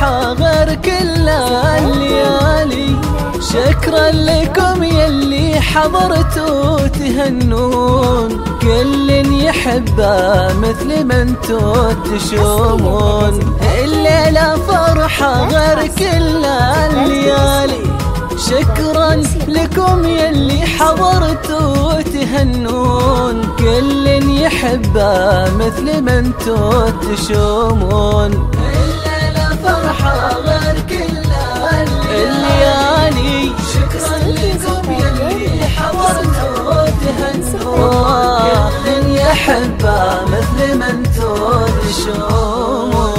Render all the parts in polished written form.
فرحة غير كل الليالي. شكرا لكم يلي حضرتوا تهنون، كل يحبه مثل ما انتو تشومون. الليلة فرحة غير كل الليالي. شكرا لكم يلي حضرتوا تهنون، كل يحبه مثل ما انتو تشومون. الليلة فرحة غير كل الليالي. شكرا لكم يلي حضرتوا تهنون، كل يحبه مثل ما انتو تشومون.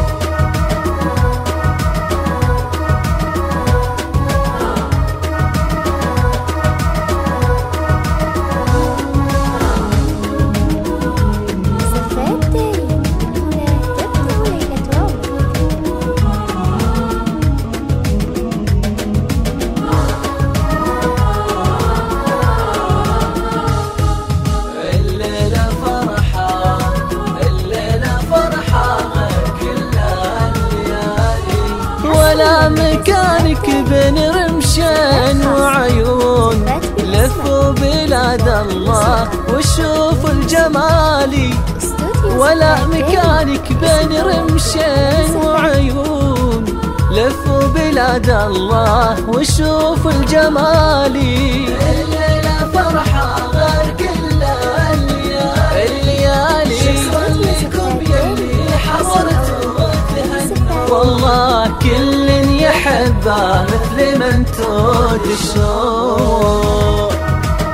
ولا مكانك بين رمشين وعيون. لفوا بلاد الله وشوفوا الجمالي. ولا مكانك بين رمشين وعيون. لفوا بلاد الله وشوفوا الجمالي. الليلة فرحة غير كل الليالي. شكرا لكم يلي حضرتوا تهنوا، والله كل يحبه مثل ما انتو تشوفون.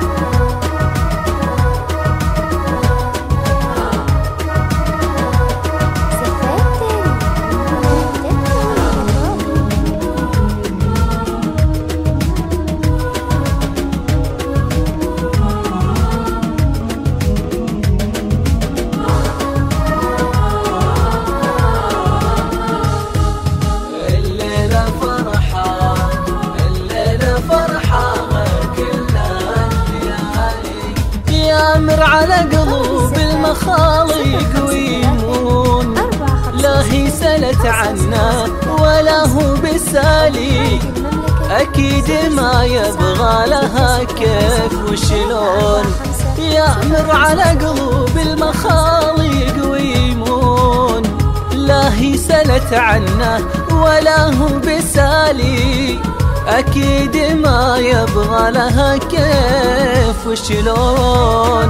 يامر على قلوب المخالق ويمون، لا هي سلت عنا ولا هو بسالي. أكيد ما يبغى لها كيف وشلون. يامر على قلوب المخالق ويمون، لا هي سلت عنا ولا هو بسالي. أكيد ما يبغى لها كيف وشلون.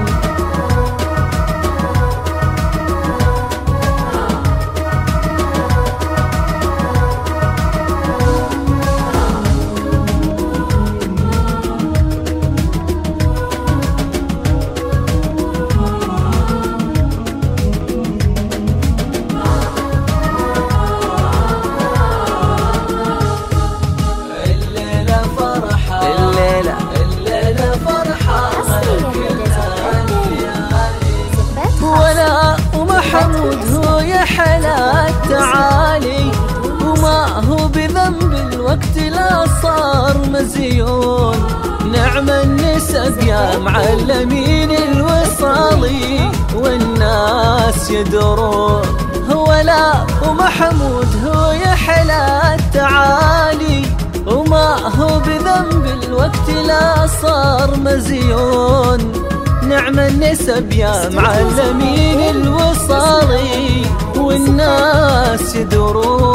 محمود هو يا حلا التعالي، وما هو بذنب الوقت لا صار مزيون. نعم النسب يا معلمين الوصالي، والناس يدرون. هو لا ومحمود هو يا حلا التعالي، وما هو بذنب الوقت لا صار مزيون. نعم النسب يا معلمين الوصالي، والناس يدرون.